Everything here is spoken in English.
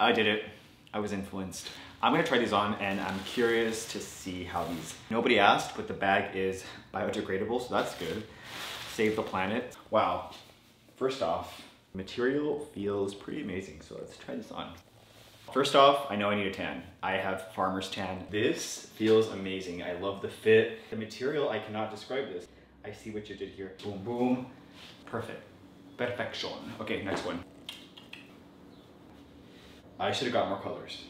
I did it. I was influenced. I'm gonna try these on and I'm curious to see how these, nobody asked, but the bag is biodegradable, so that's good. Save the planet. Wow. First off, material feels pretty amazing, so let's try this on. First off, I know I need a tan. I have farmer's tan. This feels amazing. I love the fit. The material, I cannot describe this. I see what you did here. Boom, boom. Perfect. Perfection. Okay, next one. I should have got more colors.